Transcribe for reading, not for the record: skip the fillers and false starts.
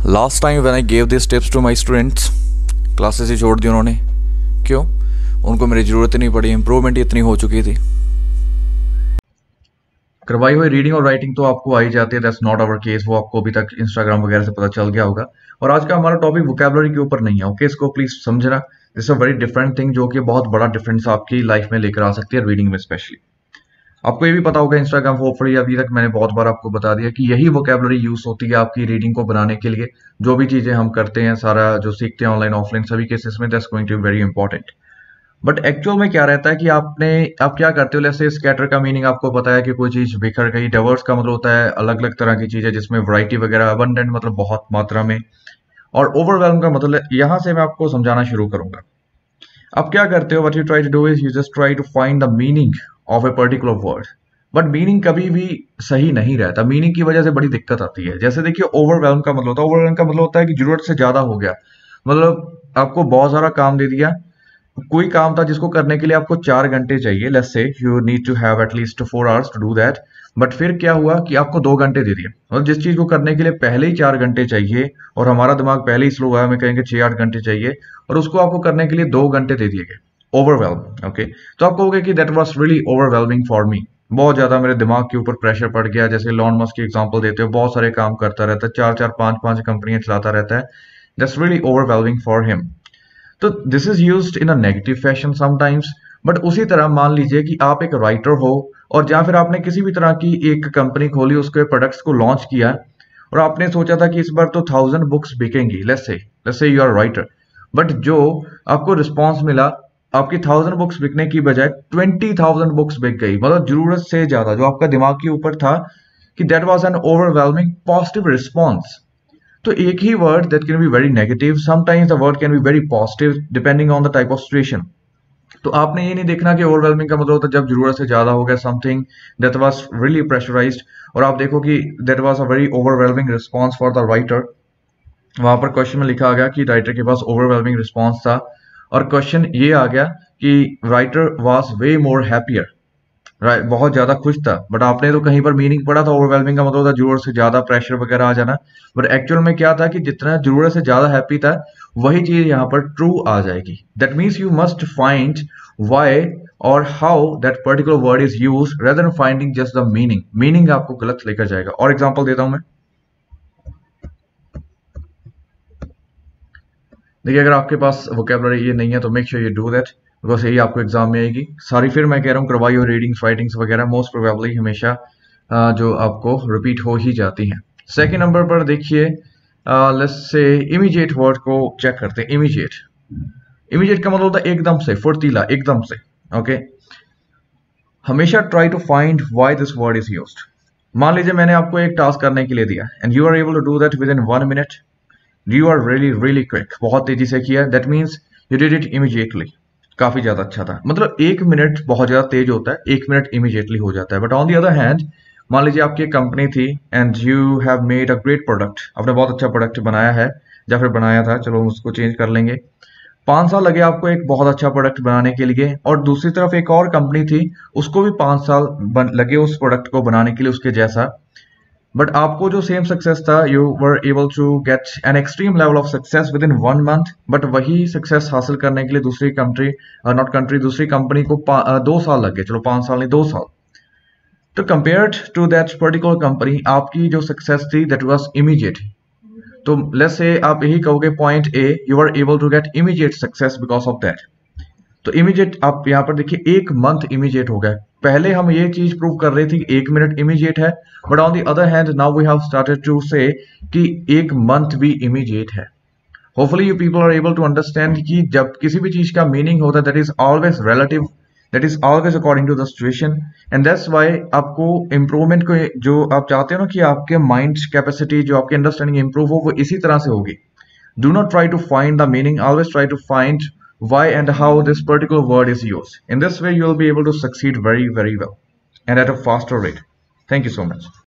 Last time when I gave this tips to my students, classes ही छोड़ दी उन्होंने। क्यों? उनको मेरी ज़रूरत ही नहीं पड़ी, इंप्रूवमेंट इतनी हो चुकी थी। करवाई हुई रीडिंग और राइटिंग तो आपको आ ही जाती है, दैट्स नॉट आवर केस। वो आपको अभी तक इंस्टाग्राम वगैरह से पता चल गया होगा। और आज का हमारा टॉपिक वोकैबुलरी के ऊपर नहीं है, ओके? इसको प्लीज समझना, this a very different thing जो कि बहुत बड़ा डिफरेंस आपकी लाइफ में लेकर आ सकती है, रीडिंग में स्पेशली। आपको ये भी पता होगा, इंस्टाग्राम होपफुली अभी तक मैंने बहुत बार आपको बता दिया कि यही वोकैबुलरी यूज होती है आपकी रीडिंग को बनाने के लिए। जो भी चीजें हम करते हैं, सारा जो सीखते हैं ऑनलाइन ऑफलाइन सभी केसेस में, that's going to be very important. But actual में क्या रहता है कि आप क्या करते हो? जैसे स्कैटर का मीनिंग आपको पता है कि कोई चीज बिखर गई। डाइवर्स का मतलब होता है अलग अलग तरह की चीजें जिसमें वैरायटी वगैरह, अबंडेंट मतलब बहुत मात्रा में। और ओवरवेलम का मतलब, यहां से मैं आपको समझाना शुरू करूंगा। आप क्या करते हो? What you try to do is you just try to find the meaning of a particular word. But meaning कभी भी सही नहीं रहता, मीनिंग की वजह से बड़ी दिक्कत आती है। जैसे देखिए, ओवरवेलम का मतलब होता है, ओवरवेलम का मतलब होता है कि जरूरत से ज्यादा हो गया। मतलब आपको बहुत सारा काम दे दिया। कोई काम था जिसको करने के लिए आपको 4 घंटे चाहिए, let's say you need to have at least 4 hours to do that. But फिर क्या हुआ कि आपको 2 घंटे दे दिए। मतलब जिस चीज को करने के लिए पहले ही 4 घंटे चाहिए और हमारा दिमाग पहले ही स्लो हुआ है, हमें कहेंगे 6-8 घंटे चाहिए, और उसको आपको करने के लिए 2 घंटे दे दिए गए। Overwhelm, okay? तो आप कहोगे कि that was really overwhelming for me, बहुत ज्यादा मेरे दिमाग के ऊपर प्रेशर पड़ गया। जैसे लॉन मस्क की एग्जांपल देते हो, बहुत सारे काम करता रहता है, 4-4 5-5 कंपनियां चलाता रहता है। That's really overwhelming for him. तो this is used in a negative fashion sometimes. But उसी तरह मान लीजिए कि आप एक राइटर हो, और या फिर आपने किसी भी तरह की एक कंपनी खोली, उसके प्रोडक्ट्स को लॉन्च किया, और आपने सोचा था कि इस बार तो 1000 बुक्स बिकेंगी, let's say you are writer. But जो आपको रिस्पॉन्स मिला, आपकी 1000 बुक्स बिकने की बजाय 20,000 बुक्स बिक गई। मतलब जरूरत से ज्यादा, जो आपका दिमाग के ऊपर था कि that was an overwhelming positive response. तो एक ही word that can be very negative, sometimes the word can be very positive depending on the type of situation. तो आपने ये नहीं देखना कि ओवरवेलमिंग का मतलब होता है जब जरूरत से ज्यादा हो गया, something that was really pressurised. और आप देखो कि that was a very overwhelming response for the writer. वहां पर क्वेश्चन में लिखा गया कि राइटर के पास ओवरवेलमिंग रिस्पॉन्स था, और क्वेश्चन ये आ गया कि writer was way more happier, right, बहुत ज्यादा खुश था। बट आपने तो कहीं पर मीनिंग पढ़ा था, ओवरवेलमिंग का मतलब होता है जरूरत से ज्यादा, प्रेशर वगैरह आ जाना। बट एक्चुअल में क्या था कि जितना जरूरत से ज्यादा हैप्पी था, वही चीज यहाँ पर ट्रू आ जाएगी। That means you must find why और how that particular word is use rather than finding just the meaning. Meaning आपको गलत लेकर जाएगा। और एग्जाम्पल देता हूं मैं। देखिए, अगर आपके पास वोकैबुलरी ये नहीं है तो make sure you do that, because यही आपको एग्जाम में आएगी सारी। फिर मैं कह रहा हूँ, करवाई हो रीडिंग्स राइटिंग्स वगैरह मोस्ट प्रोबेबली हमेशा जो आपको रिपीट हो ही जाती हैं। सेकंड नंबर पर देखिए, लेट्स से इमीडिएट वर्ड को चेक करते हैं। इमीडिएट, इमीडिएट का मतलब होता है एकदम से, फुर्तीला, एकदम से, ओके? हमेशा try to find why this word is used. मान लीजिए मैंने आपको एक टास्क करने के लिए दिया and you are able to do that within 1 minute। You are really really quick, बहुत तेजी से किया, that means you did it immediately. काफी ज्यादा अच्छा था। मतलब 1 मिनट बहुत ज्यादा तेज होता है, 1 मिनट इमीडिएटली हो जाता है। But on the other hand, मान लीजिए आपकी एक कंपनी थी and you have made a great product, आपने बहुत अच्छा प्रोडक्ट बनाया है, या फिर बनाया था, चलो उसको चेंज कर लेंगे। 5 साल लगे आपको एक बहुत अच्छा प्रोडक्ट बनाने के लिए, और दूसरी तरफ एक और कंपनी थी, उसको भी 5 साल लगे उस प्रोडक्ट को बनाने के लिए उसके जैसा। बट आपको जो सेम सक्सेस था, you were able to get an extreme level of success within 1 month। But वही सक्सेस हासिल करने के लिए दूसरी कंट्री, नॉट कंट्री, दूसरी कंपनी को 2 साल लग गए। चलो 5 साल नहीं, 2 साल। तो compared to that particular company, आपकी जो सक्सेस थी दैट वाज इमीडिएट। तो लेट्स से आप यही कहोगे, point A, you are able to get immediate success because of that. तो इमीडिएट, आप यहाँ पर देखिए 1 month इमीडिएट हो गया। पहले हम ये चीज प्रूव कर रहे थे कि 1 मिनट इमीडिएट है, but on the other hand now we have started to say कि 1 month भी इमीडिएट है। Hopefully you people are able to understand कि जब किसी भी चीज का मीनिंग होता है, that is always relative, that is always according to the situation. And that's why आपको इम्प्रूवमेंट को, जो आप चाहते हो ना कि आपके माइंड कैपेसिटी, जो आपकी अंडरस्टैंडिंग इंप्रूव हो, वो इसी तरह से होगी। Do not try to find the meaning, always try to find why and how this particular word is used. In this way, you will be able to succeed very, very well and at a faster rate. Thank you so much.